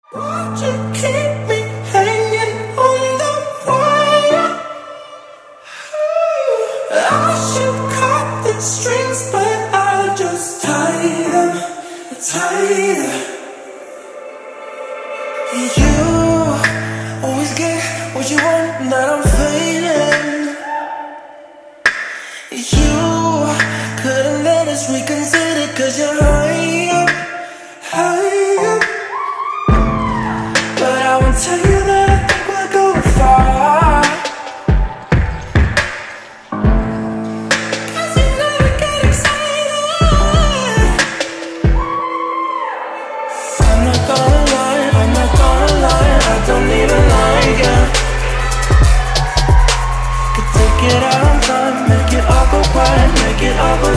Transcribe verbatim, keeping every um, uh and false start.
Why'd you keep me hanging on the wire? I should cut the strings, but I just tie them tighter. You always get what you want, now I'm fading. You couldn't let us reconsider, cause you're high up, high up. But I won't tell you that I think we're going far, cause you never get excited. I'm not gonna lie, I'm not gonna lie, I don't even like you. Could take it out on time, make it all go quiet, make it all go